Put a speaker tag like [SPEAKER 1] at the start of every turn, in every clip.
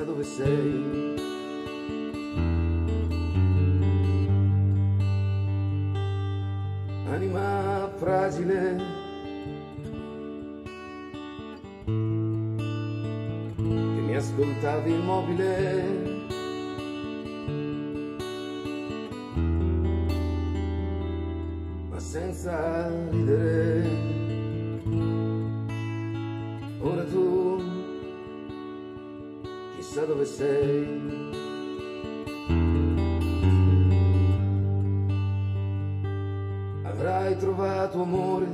[SPEAKER 1] chissà dove sei. Anima fragile, che mi ascoltavi immobile, ma senza ridere. Ora tu chissà dove sei. Avrai trovato amore,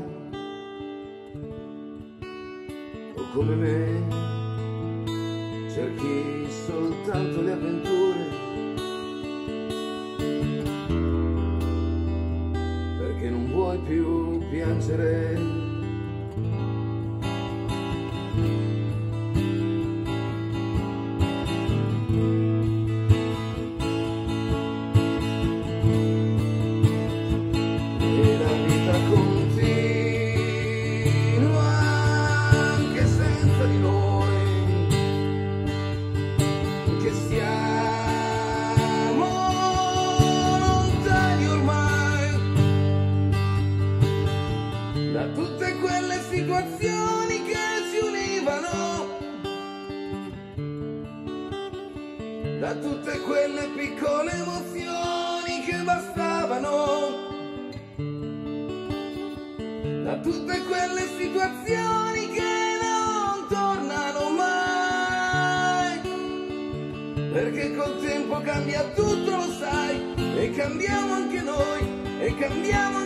[SPEAKER 1] o come me cerchi soltanto le avventure, perché non vuoi più piangere. Da tutte quelle situazioni che si univano, da tutte quelle piccole emozioni che bastavano, da tutte quelle situazioni che non tornano mai, perché col tempo cambia tutto, lo sai, e cambiamo anche noi, e cambiamo